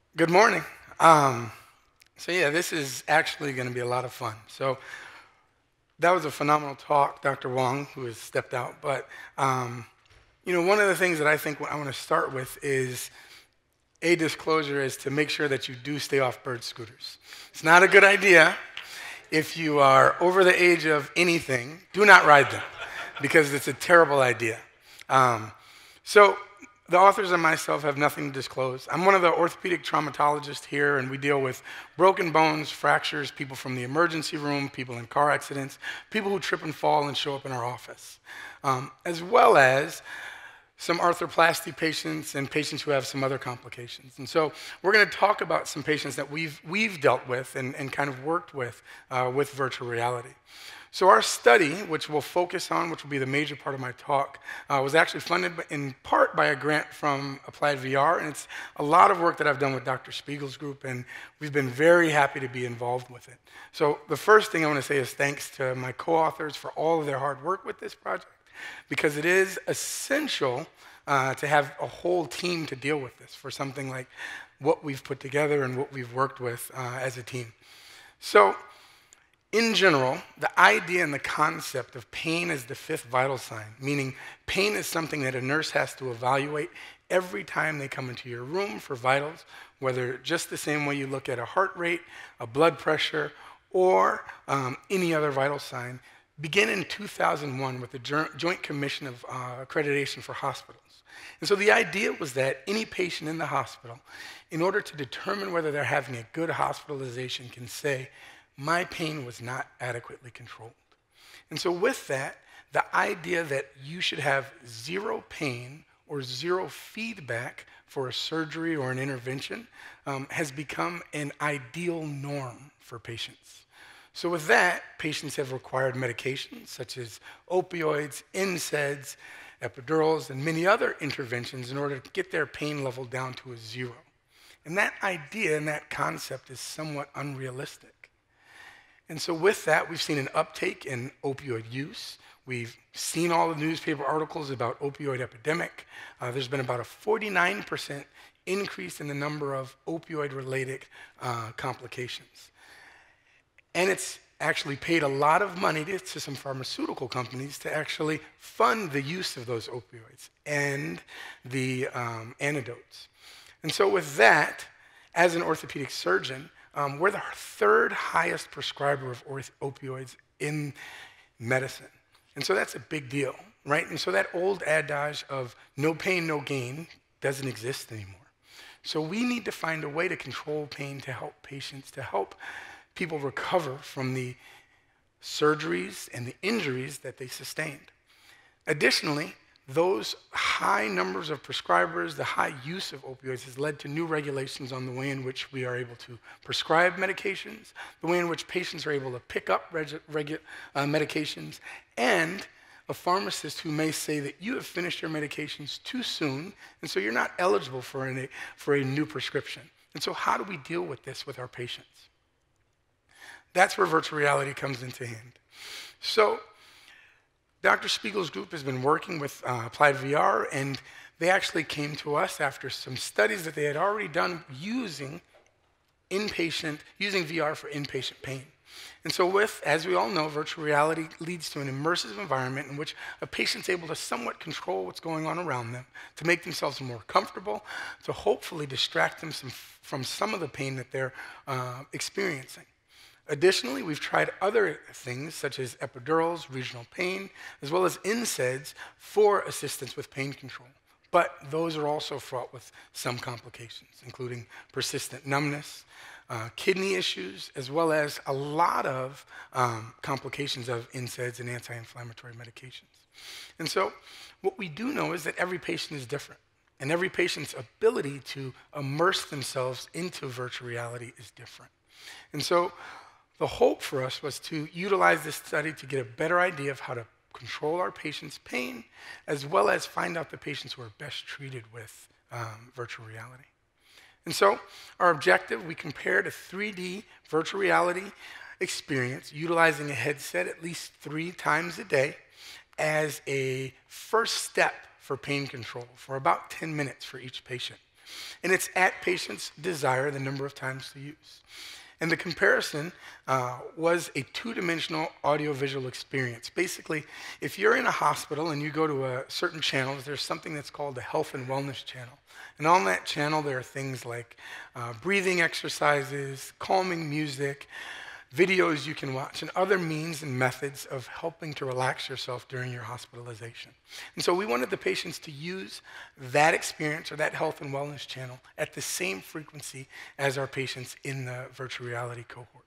Good morning. So this is actually going to be a lot of fun. So that was a phenomenal talk, Dr. Wong, who has stepped out. But one of the things that I think I want to start with is a disclosure is to make sure that you do stay off bird scooters. It's not a good idea if you are over the age of anything. Do not ride them because it's a terrible idea. So the authors and myself have nothing to disclose. I'm one of the orthopedic traumatologists here, and we deal with broken bones, fractures, people from the emergency room, people in car accidents, people who trip and fall and show up in our office, as well as some arthroplasty patients and patients who have some other complications. And so we're going to talk about some patients that we've dealt with and kind of worked with virtual reality. So our study, which we'll focus on, which will be the major part of my talk, was actually funded in part by a grant from Applied VR, and it's a lot of work that I've done with Dr. Spiegel's group, and we've been very happy to be involved with it. So the first thing I want to say is thanks to my co-authors for all of their hard work with this project, because it is essential to have a whole team to deal with this for something like what we've put together and what we've worked with as a team. So in general, the idea and the concept of pain as the fifth vital sign, meaning pain is something that a nurse has to evaluate every time they come into your room for vitals, whether just the same way you look at a heart rate, a blood pressure, or any other vital sign, began in 2001 with the Joint Commission of Accreditation for Hospitals. And so the idea was that any patient in the hospital, in order to determine whether they're having a good hospitalization, can say, my pain was not adequately controlled. And so with that, the idea that you should have zero pain or zero feedback for a surgery or an intervention has become an ideal norm for patients. So with that, patients have required medications such as opioids, NSAIDs, epidurals, and many other interventions in order to get their pain level down to a zero. And that idea and that concept is somewhat unrealistic. And so with that, we've seen an uptake in opioid use. We've seen all the newspaper articles about opioid epidemic. There's been about a 49% increase in the number of opioid-related complications. And it's actually paid a lot of money to some pharmaceutical companies to actually fund the use of those opioids and the antidotes. And so with that, as an orthopedic surgeon, we're the third highest prescriber of opioids in medicine. And so that's a big deal, right? And so that old adage of no pain, no gain doesn't exist anymore. So we need to find a way to control pain to help patients, to help people recover from the surgeries and the injuries that they sustained. Additionally, those high numbers of prescribers, the high use of opioids has led to new regulations on the way in which we are able to prescribe medications, the way in which patients are able to pick up medications, and a pharmacist who may say that you have finished your medications too soon, and so you're not eligible for a new prescription. And so how do we deal with this with our patients? That's where virtual reality comes into hand. So Dr. Spiegel's group has been working with Applied VR, and they actually came to us after some studies that they had already done using VR for inpatient pain. And so as we all know, virtual reality leads to an immersive environment in which a patient's able to somewhat control what's going on around them, to make themselves more comfortable, to hopefully distract them from some of the pain that they're experiencing. Additionally, we've tried other things such as epidurals, regional pain, as well as NSAIDs for assistance with pain control. But those are also fraught with some complications, including persistent numbness, kidney issues, as well as a lot of complications of NSAIDs and anti-inflammatory medications. And so what we do know is that every patient is different, and every patient's ability to immerse themselves into virtual reality is different. And so the hope for us was to utilize this study to get a better idea of how to control our patients' pain, as well as find out the patients who are best treated with virtual reality. And so our objective, we compared a 3D virtual reality experience utilizing a headset at least 3 times a day as a first step for pain control for about 10 minutes for each patient. And it's at patients' desire the number of times to use. And the comparison was a two-dimensional audiovisual experience. Basically, if you're in a hospital and you go to a certain channel, there's something that's called the health and wellness channel. And on that channel, there are things like breathing exercises, calming music, videos you can watch, and other means and methods of helping to relax yourself during your hospitalization. And so we wanted the patients to use that experience or that health and wellness channel at the same frequency as our patients in the virtual reality cohort.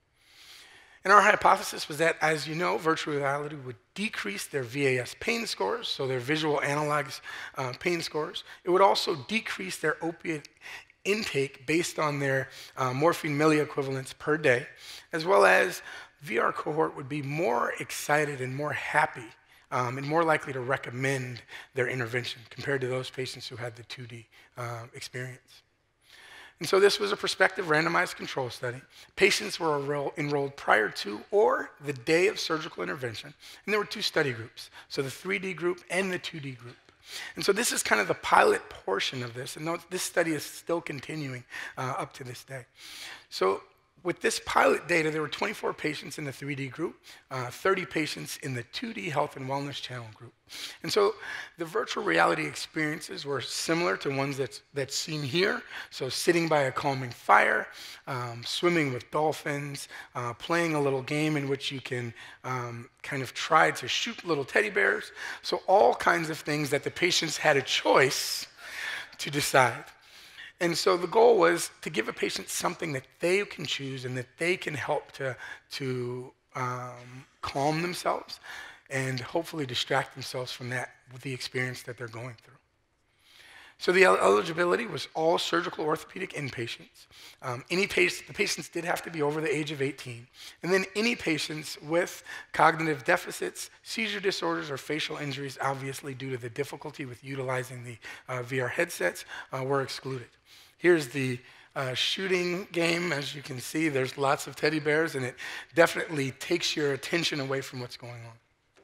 And our hypothesis was that, as you know, virtual reality would decrease their VAS pain scores, so their visual analog pain scores. It would also decrease their opiate intake based on their morphine milliequivalents per day, as well as VR cohort would be more excited and more happy and more likely to recommend their intervention compared to those patients who had the 2D experience. And so this was a prospective randomized control study. Patients were enrolled prior to or the day of surgical intervention, and there were two study groups, so the 3D group and the 2D group. And so this is kind of the pilot portion of this, and this study is still continuing up to this day. So with this pilot data, there were 24 patients in the 3D group, 30 patients in the 2D health and wellness channel group. And so the virtual reality experiences were similar to ones that's seen here. So sitting by a calming fire, swimming with dolphins, playing a little game in which you can kind of try to shoot little teddy bears. So all kinds of things that the patients had a choice to decide. And so the goal was to give a patient something that they can choose and that they can help to calm themselves and hopefully distract themselves from that with the experience that they're going through. So the eligibility was all surgical orthopedic inpatients. The patients did have to be over the age of 18. And then any patients with cognitive deficits, seizure disorders, or facial injuries, obviously due to the difficulty with utilizing the VR headsets, were excluded. Here's the shooting game. As you can see, there's lots of teddy bears, and it definitely takes your attention away from what's going on.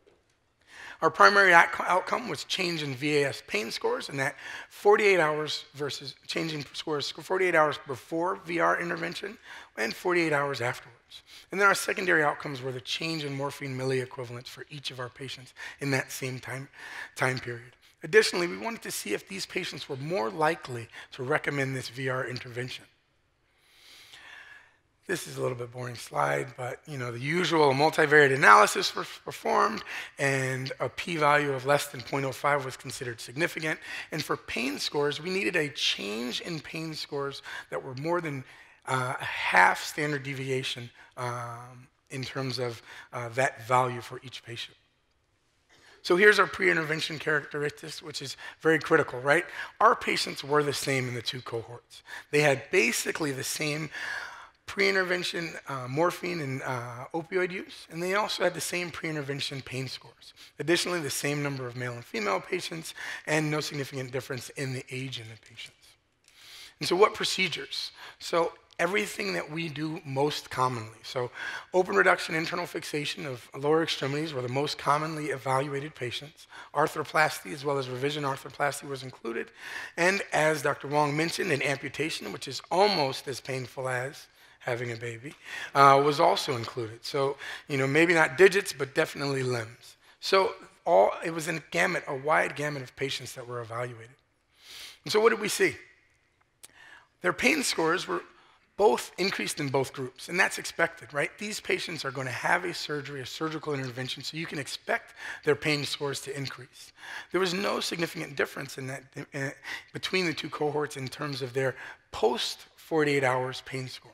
Our primary outcome was change in VAS pain scores, and that 48 hours versus changing scores 48 hours before VR intervention and 48 hours afterwards. And then our secondary outcomes were the change in morphine milliequivalents for each of our patients in that same time period. Additionally, we wanted to see if these patients were more likely to recommend this VR intervention. This is a little bit boring slide, but the usual multivariate analysis was performed, and a p-value of less than 0.05 was considered significant. And for pain scores, we needed a change in pain scores that were more than a half standard deviation in terms of that value for each patient. So here's our pre-intervention characteristics, which is very critical, right? Our patients were the same in the two cohorts. They had basically the same pre-intervention morphine and opioid use, and they also had the same pre-intervention pain scores. Additionally, the same number of male and female patients, and no significant difference in the age in the patients. And so what procedures? So everything that we do most commonly. So open reduction internal fixation of lower extremities were the most commonly evaluated patients. Arthroplasty as well as revision arthroplasty was included. And as Dr. Wong mentioned, an amputation, which is almost as painful as having a baby, was also included. So, maybe not digits, but definitely limbs. So it was a wide gamut of patients that were evaluated. And so what did we see? Their pain scores were both increased in both groups, and that's expected, right? These patients are going to have a surgical intervention, so you can expect their pain scores to increase. There was no significant difference in that between the two cohorts in terms of their post-48 hours pain scores.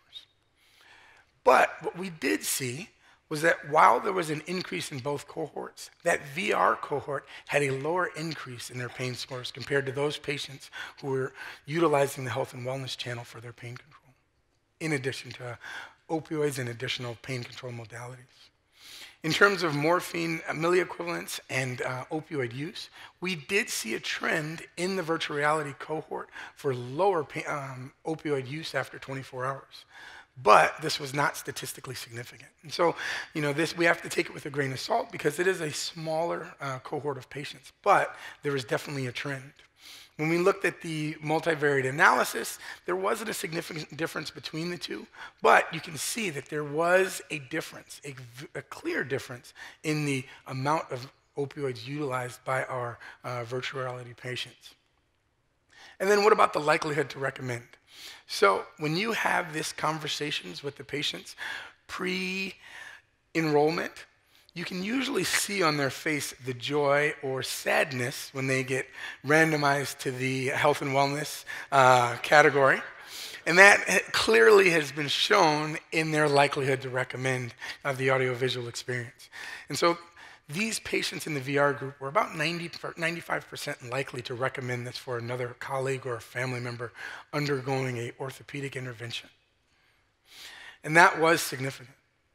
But what we did see was that while there was an increase in both cohorts, that VR cohort had a lower increase in their pain scores compared to those patients who were utilizing the health and wellness channel for their pain control, in addition to opioids and additional pain control modalities. In terms of morphine milliequivalents and opioid use, we did see a trend in the virtual reality cohort for lower opioid use after 24 hours. but this was not statistically significant. And so, this, we have to take it with a grain of salt because it is a smaller cohort of patients, but there is definitely a trend. When we looked at the multivariate analysis, there wasn't a significant difference between the two, but you can see that there was a difference, a clear difference in the amount of opioids utilized by our virtual reality patients. And then what about the likelihood to recommend? So when you have these conversations with the patients pre-enrollment, you can usually see on their face the joy or sadness when they get randomized to the health and wellness category. And that clearly has been shown in their likelihood to recommend the audiovisual experience. And so these patients in the VR group were about 95% likely to recommend this for another colleague or a family member undergoing an orthopedic intervention. And that was significant.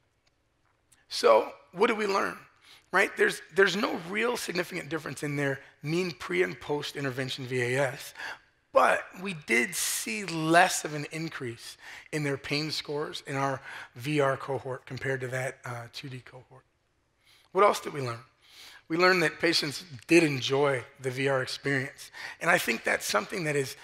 So what did we learn? Right? There's no real significant difference in their mean pre and post intervention VAS, but we did see less of an increase in their pain scores in our VR cohort compared to that 2D cohort. What else did we learn? We learned that patients did enjoy the VR experience. And I think that's something that is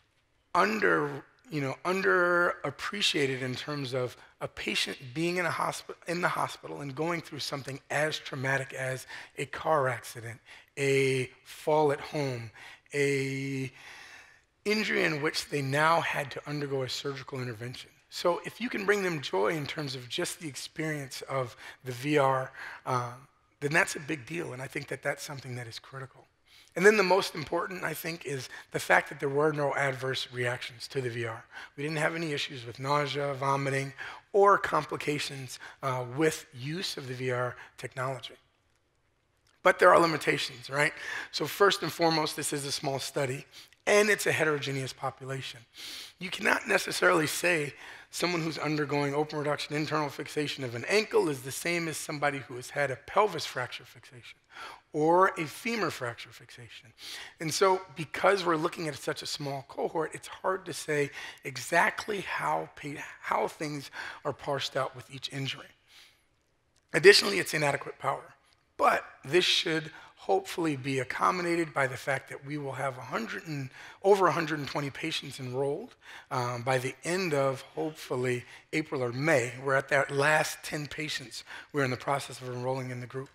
underappreciated in terms of a patient being in the hospital and going through something as traumatic as a car accident, a fall at home, a injury in which they now had to undergo a surgical intervention. So if you can bring them joy in terms of just the experience of the VR, then that's a big deal, and I think that that's something that is critical. And then the most important, I think, is the fact that there were no adverse reactions to the VR. We didn't have any issues with nausea, vomiting, or complications with use of the VR technology. But there are limitations, right? So first and foremost, this is a small study, and it's a heterogeneous population. You cannot necessarily say someone who's undergoing open reduction internal fixation of an ankle is the same as somebody who has had a pelvis fracture fixation or a femur fracture fixation. And so because we're looking at such a small cohort, it's hard to say exactly how things are parsed out with each injury. Additionally, it's inadequate power. But this should hopefully be accommodated by the fact that we will have over 120 patients enrolled by the end of, hopefully, April or May. We're at that last 10 patients we're in the process of enrolling in the group.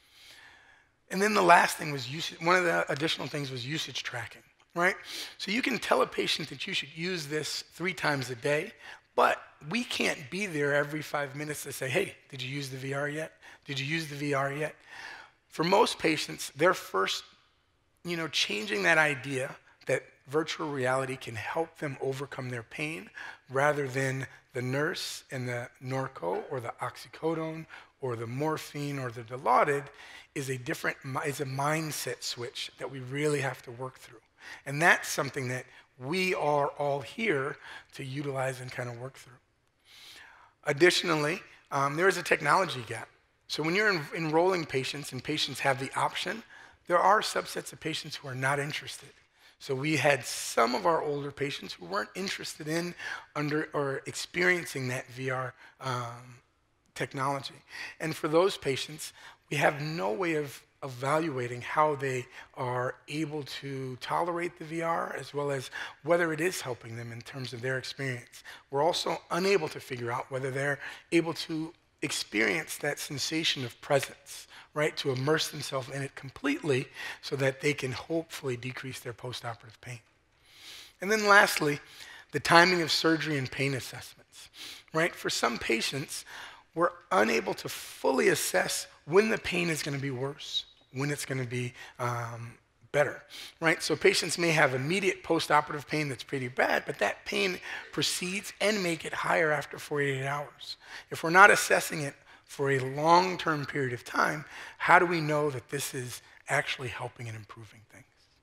And then the last thing was one of the additional things was usage tracking, right? So you can tell a patient that you should use this 3 times a day, but we can't be there every 5 minutes to say, hey, did you use the VR yet? Did you use the VR yet? For most patients, they're first, changing that idea that virtual reality can help them overcome their pain rather than the nurse and the Norco or the oxycodone or the morphine or the Dilaudid is a mindset switch that we really have to work through. And that's something that we are all here to utilize and kind of work through. Additionally, there is a technology gap. So when you're enrolling patients and patients have the option, there are subsets of patients who are not interested. So we had some of our older patients who weren't interested in or experiencing that VR technology. And for those patients, we have no way of evaluating how they are able to tolerate the VR as well as whether it is helping them in terms of their experience. We're also unable to figure out whether they're able to experience that sensation of presence, right? To immerse themselves in it completely so that they can hopefully decrease their postoperative pain. And then lastly, the timing of surgery and pain assessments, right? For some patients, we're unable to fully assess when the pain is going to be worse, when it's going to be better, right? So patients may have immediate postoperative pain that's pretty bad, but that pain proceeds and may get higher after 48 hours. If we're not assessing it for a long-term period of time, how do we know that this is actually helping and improving things?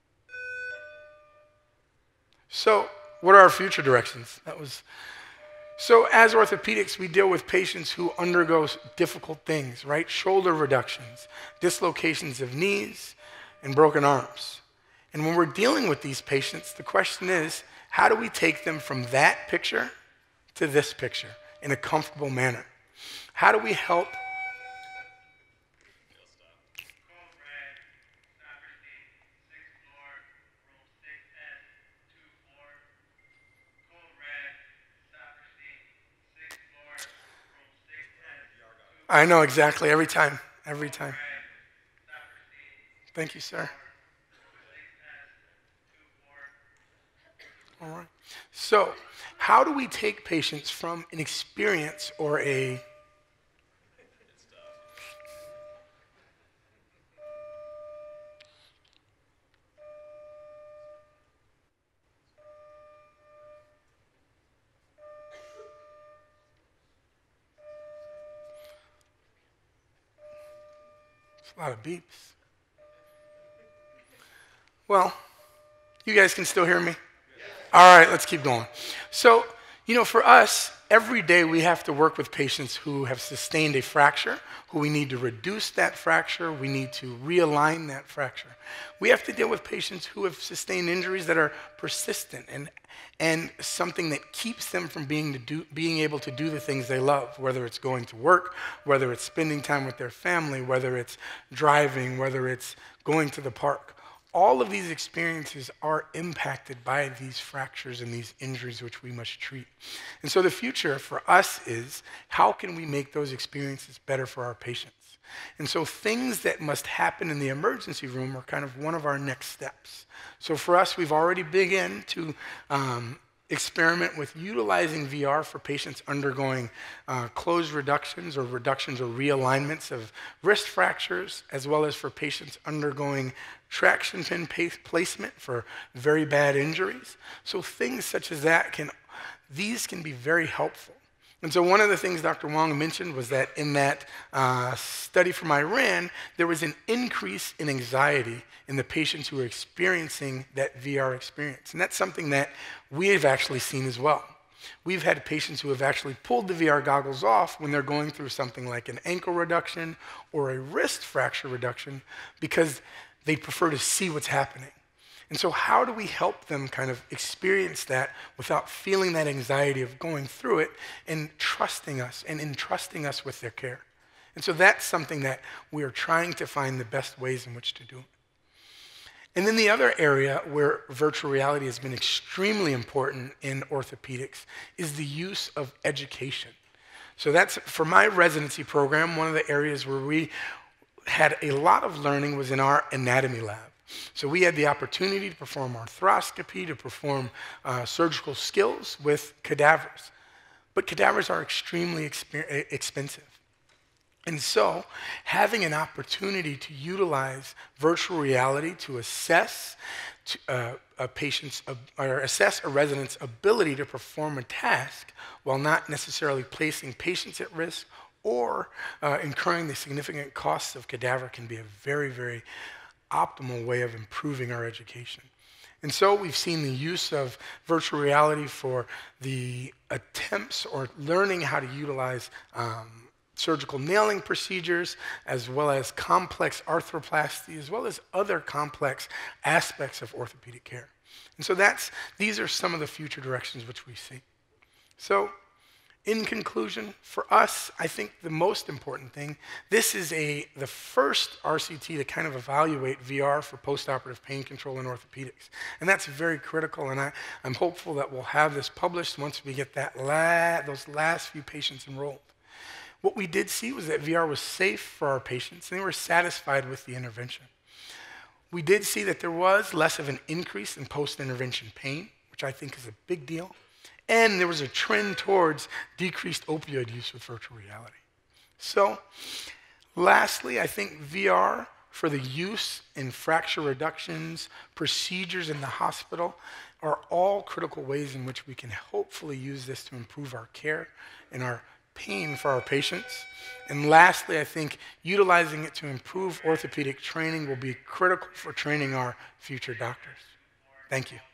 So what are our future directions? So as orthopedics, we deal with patients who undergo difficult things, right? Shoulder reductions, dislocations of knees, and broken arms. And when we're dealing with these patients, the question is, how do we take them from that picture to this picture? in a comfortable manner. How do we help? I know exactly, every time, every time. Thank you, sir. All right. So, how do we take patients from an experience or a it's a lot of beeps. Well, you guys can still hear me? All right, let's keep going. So, for us, every day we have to work with patients who have sustained a fracture, who we need to reduce that fracture, we need to realign that fracture. We have to deal with patients who have sustained injuries that are persistent and something that keeps them from being able to do the things they love, whether it's going to work, whether it's spending time with their family, whether it's driving, whether it's going to the park. All of these experiences are impacted by these fractures and these injuries which we must treat. And so the future for us is, how can we make those experiences better for our patients? And so things that must happen in the emergency room are kind of one of our next steps. So for us, we've already begun to experiment with utilizing VR for patients undergoing closed reductions or realignments of wrist fractures, as well as for patients undergoing traction pin placement for very bad injuries. So things such as that can be very helpful. And so one of the things Dr. Wong mentioned was that in that study from Iran, there was an increase in anxiety in the patients who were experiencing that VR experience. And that's something that we have actually seen as well. We've had patients who have actually pulled the VR goggles off when they're going through something like an ankle reduction or a wrist fracture reduction because they prefer to see what's happening. And so how do we help them kind of experience that without feeling that anxiety of going through it and trusting us and entrusting us with their care? And so that's something that we are trying to find the best ways in which to do. And then the other area where virtual reality has been extremely important in orthopedics is the use of education. So that's, for my residency program, one of the areas where we had a lot of learning was in our anatomy lab. So we had the opportunity to perform arthroscopy, to perform surgical skills with cadavers. But cadavers are extremely expensive. And so having an opportunity to utilize virtual reality to assess a patient's or assess a resident's ability to perform a task while not necessarily placing patients at risk or incurring the significant costs of cadaver can be a very, very optimal way of improving our education. And so we've seen the use of virtual reality for the attempts or learning how to utilize surgical nailing procedures, as well as complex arthroplasty, as well as other complex aspects of orthopedic care. And so these are some of the future directions which we see. So in conclusion, for us, I think the most important thing, this is the first RCT to kind of evaluate VR for postoperative pain control in orthopedics. And that's very critical, and I'm hopeful that we'll have this published once we get those last few patients enrolled. What we did see was that VR was safe for our patients, and they were satisfied with the intervention. We did see that there was less of an increase in post-intervention pain, which I think is a big deal. And there was a trend towards decreased opioid use with virtual reality. So, lastly, I think VR for the use in fracture reductions, procedures in the hospital, are all critical ways in which we can hopefully use this to improve our care and our pain for our patients. And lastly, I think utilizing it to improve orthopedic training will be critical for training our future doctors. Thank you.